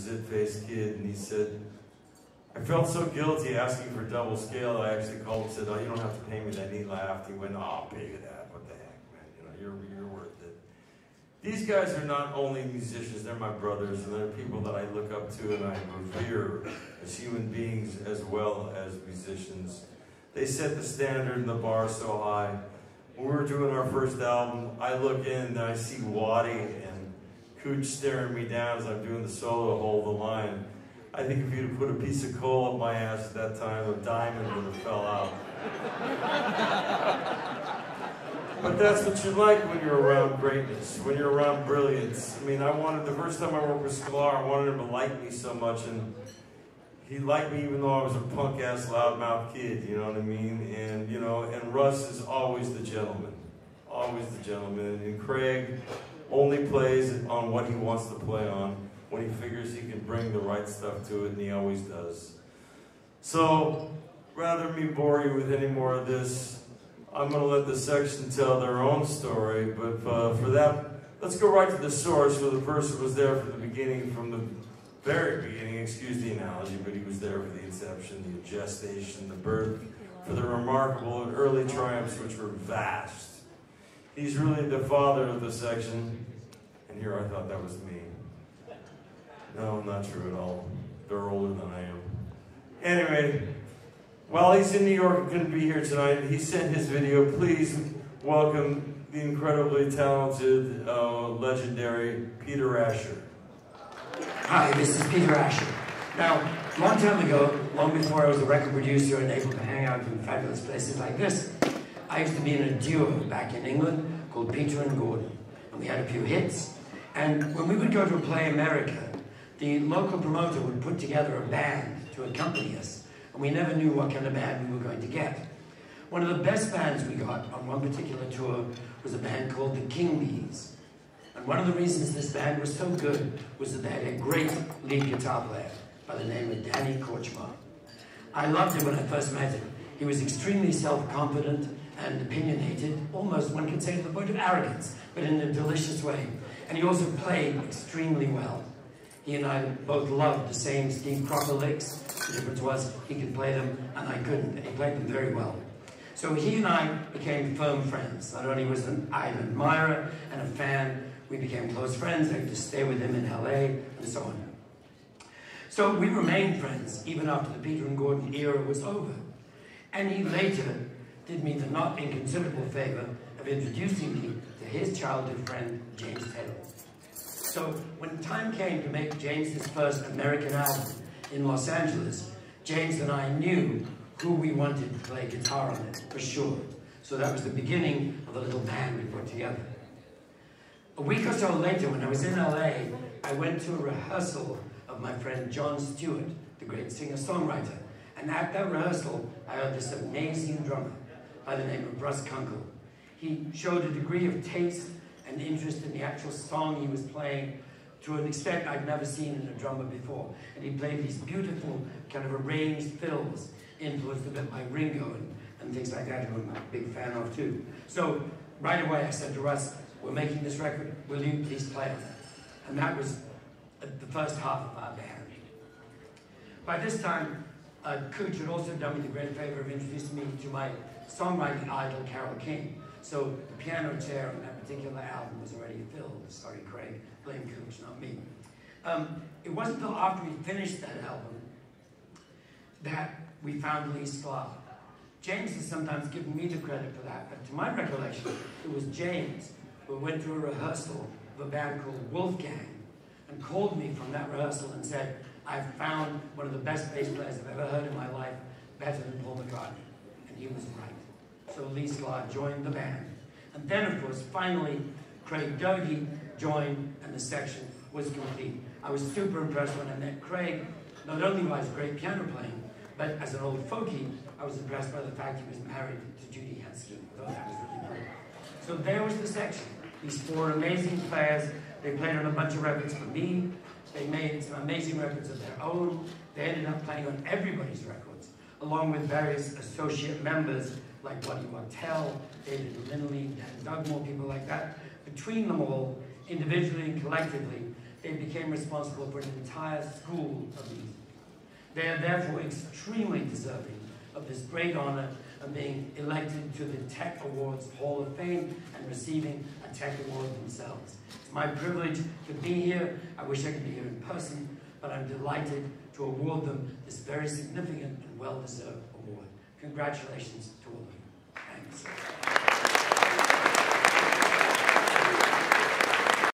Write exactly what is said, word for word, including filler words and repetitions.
Zit-faced kid, and he said, I felt so guilty asking for double scale. I actually called and said, oh, you don't have to pay me that. And he laughed. He went, oh, I'll pay you that. What the heck, man? You know, you're, you're worth it. These guys are not only musicians, they're my brothers, and they're people that I look up to and I revere as human beings as well as musicians. They set the standard and the bar so high. When we were doing our first album, I look in and I see Waddy and Cooch staring me down as I'm doing the solo Hold the Line. I think if you'd have put a piece of coal up my ass at that time, a diamond would have fell out. But that's what you like when you're around greatness, when you're around brilliance. I mean, I wanted, the first time I worked with Sklar, I wanted him to like me so much, and he liked me even though I was a punk-ass, loudmouth kid, you know what I mean? And, you know, and Russ is always the gentleman, always the gentleman. And Craig only plays on what he wants to play on, when he figures he can bring the right stuff to it, and he always does. So, rather than me bore you with any more of this, I'm going to let the section tell their own story, but uh, for that, let's go right to the source where the person was there from the beginning, from the very beginning, excuse the analogy, but he was there for the inception, the gestation, the birth, for the remarkable and early triumphs which were vast. He's really the father of the section, and here I thought that was me. No, not true at all. They're older than I am. Anyway, while he's in New York and couldn't be here tonight, he sent his video. Please welcome the incredibly talented, uh, legendary Peter Asher. Hi, this is Peter Asher. Now, a long time ago, long before I was a record producer and able to hang out in fabulous places like this, I used to be in a duo back in England called Peter and Gordon. And we had a few hits. And when we would go to play America, the local promoter would put together a band to accompany us, and we never knew what kind of band we were going to get. One of the best bands we got on one particular tour was a band called the King Bees. And one of the reasons this band was so good was that they had a great lead guitar player by the name of Danny Korchmar. I loved him when I first met him. He was extremely self-confident and opinionated, almost one could say to the point of arrogance, but in a delicious way. And he also played extremely well. He and I both loved the same Steve Crocker licks. The difference was he could play them and I couldn't, and he played them very well. So he and I became firm friends. Not only was I an admirer and a fan, we became close friends. I used to stay with him in L A and so on. So we remained friends even after the Peter and Gordon era was over. And he later did me the not inconsiderable favor of introducing me to his childhood friend, James Taylor. So when time came to make James's first American album in Los Angeles, James and I knew who we wanted to play guitar on it, for sure. So that was the beginning of the little band we put together. A week or so later, when I was in L A, I went to a rehearsal of my friend John Stewart, the great singer-songwriter. And at that rehearsal, I heard this amazing drummer by the name of Russ Kunkel. He showed a degree of taste and interest in the actual song he was playing to an extent I'd never seen in a drummer before. And he played these beautiful kind of arranged fills, influenced a bit by Ringo and, and things like that, who I'm a big fan of too. So right away I said to Russ, we're making this record, will you please play on it? And that was the first half of our band. By this time, uh, Cooch had also done me the great favor of introducing me to my songwriting idol, Carole King. So the piano chair on that particular album was already filled. Sorry, Craig, blame Cooch, not me. Um, it wasn't until after we finished that album that we found Lee Sklar. James has sometimes given me the credit for that, but to my recollection, it was James who went to a rehearsal of a band called Wolfgang and called me from that rehearsal and said, I've found one of the best bass players I've ever heard in my life, better than Paul McCartney. And he was right. So Lee Sklar joined the band. And then, of course, finally, Craig Dougherty joined, and the section was complete. I was super impressed when I met Craig, not only by his great piano playing, but as an old folkie, I was impressed by the fact he was married to Judy Henston. I thought that was really cool. So there was the section. These four amazing players. They played on a bunch of records for me. They made some amazing records of their own. They ended up playing on everybody's records, along with various associate members like Buddy Martell, David Lindley, Dan Dugmore, people like that. Between them all, individually and collectively, they became responsible for an entire school of music. They are therefore extremely deserving of this great honor of being elected to the Tech Awards Hall of Fame and receiving a Tech Award themselves. It's my privilege to be here. I wish I could be here in person, but I'm delighted to award them this very significant and well-deserved award. Congratulations to all of you. Thanks.